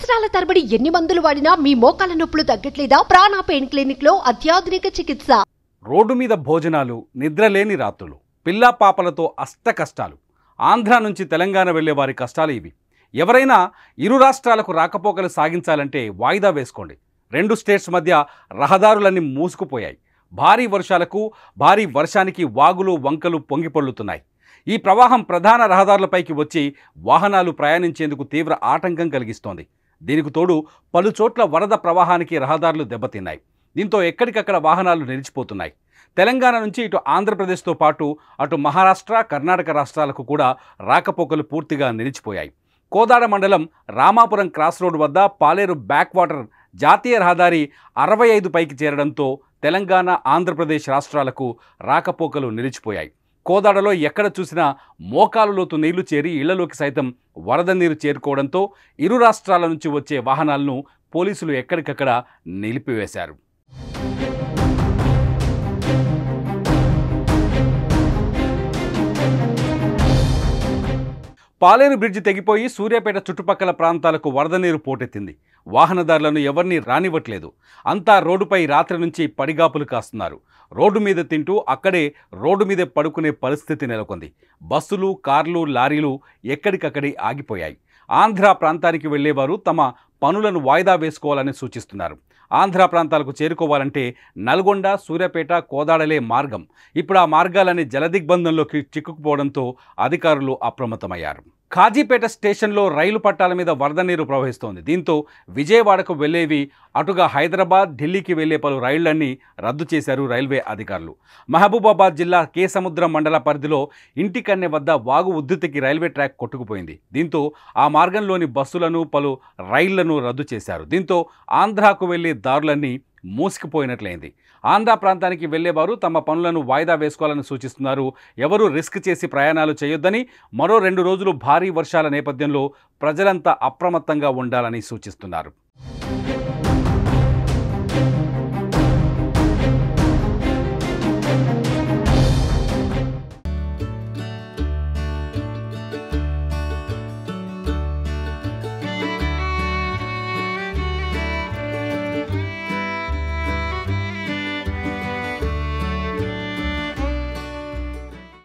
సంవత్సరాల తరబడి ఎన్ని మందులు వాడినా మీ మోకాల నొప్పులు తగ్గట్లేదా? ప్రాణ పెయిన్ క్లినిక్ లో అత్యాధునిక చికిత్స. రోడ్డు మీద భోజనాలు, నిద్రలేని రాత్రులు, పిల్లా పాపలతో అష్ట కష్టాలు. ఆంధ్ర నుంచి తెలంగాణ వెళ్లే వారి కష్టాలు ఇవి. ఎవరైనా ఇరు రాష్ట్రాలకు రాకపోకలు సాగించాలంటే వాయిదా వేసుకోండి. రెండు స్టేట్స్ మధ్య రహదారులన్నీ మూసుకుపోయాయి. భారీ వర్షాలకు, భారీ వర్షానికి వాగులు వంకలు పొంగిపొర్లుతున్నాయి. ఈ ప్రవాహం ప్రధాన రహదారులపైకి వచ్చి వాహనాలు ప్రయాణించేందుకు తీవ్ర ఆటంకం కలిగిస్తోంది. దీనికి తోడు పలుచోట్ల వరద ప్రవాహానికి రహదారులు దెబ్బతిన్నాయి. దీంతో ఎక్కడికక్కడ వాహనాలు నిలిచిపోతున్నాయి. తెలంగాణ నుంచి ఇటు ఆంధ్రప్రదేశ్తో పాటు అటు మహారాష్ట్ర, కర్ణాటక రాష్ట్రాలకు కూడా రాకపోకలు పూర్తిగా నిలిచిపోయాయి. కోదాడ మండలం రామాపురం క్రాస్ రోడ్ వద్ద పాలేరు బ్యాక్ వాటర్ జాతీయ రహదారి 65 పైకి చేరడంతో తెలంగాణ, ఆంధ్రప్రదేశ్ రాష్ట్రాలకు రాకపోకలు నిలిచిపోయాయి. కోదాడలో ఎక్కడ చూసినా మోకాలు లోతు నీళ్లు చేరి ఇళ్లలోకి సైతం వరద నీరు చేరుకోవడంతో ఇరు రాష్ట్రాల నుంచి వచ్చే వాహనాలను పోలీసులు ఎక్కడికక్కడ నిలిపివేశారు. పాలేరు బ్రిడ్జి తెగిపోయి సూర్యాపేట చుట్టుపక్కల ప్రాంతాలకు వరద నీరు పోటెత్తింది. వాహనదారులను ఎవరిని రానివ్వట్లేదు. అంతా రోడ్డుపై రాత్రి నుంచి పడిగాపులు కాస్తున్నారు. రోడ్డు మీద తింటూ అక్కడే రోడ్డు మీదే పడుకునే పరిస్థితి నెలకొంది. బస్సులు, కార్లు, లారీలు ఎక్కడికక్కడే ఆగిపోయాయి. ఆంధ్ర ప్రాంతానికి వెళ్లేవారు తమ పనులను వాయిదా వేసుకోవాలని సూచిస్తున్నారు. ఆంధ్ర ప్రాంతాలకు చేరుకోవాలంటే నల్గొండ, సూర్యాపేట, కోదాడలే మార్గం. ఇప్పుడు ఆ మార్గాలన్నీ జలదిగ్బంధంలోకి చిక్కుకుపోవడంతో అధికారులు అప్రమత్తమయ్యారు. కాజీపేట స్టేషన్లో రైలు పట్టాల మీద వరద నీరు ప్రవహిస్తోంది. దీంతో విజయవాడకు వెళ్లేవి, అటుగా హైదరాబాద్, ఢిల్లీకి వెళ్లే పలు రైళ్లన్నీ రద్దు చేశారు రైల్వే అధికారులు. మహబూబాబాద్ జిల్లా కేసముద్రం మండల పరిధిలో ఇంటికన్నె వద్ద వాగు ఉద్ధృతికి రైల్వే ట్రాక్ కొట్టుకుపోయింది. దీంతో ఆ మార్గంలోని బస్సులను, పలు రైళ్లను రద్దు చేశారు. దీంతో ఆంధ్రాకు వెళ్లే దారులన్నీ మూసుకుపోయినట్లయింది. ఆంధ్ర ప్రాంతానికి వెళ్లేవారు తమ పనులను వాయిదా వేసుకోవాలని సూచిస్తున్నారు. ఎవరూ రిస్క్ చేసి ప్రయాణాలు చేయొద్దని, మరో 2 రోజులు భారీ వర్షాల నేపథ్యంలో ప్రజలంతా అప్రమత్తంగా ఉండాలని సూచిస్తున్నారు.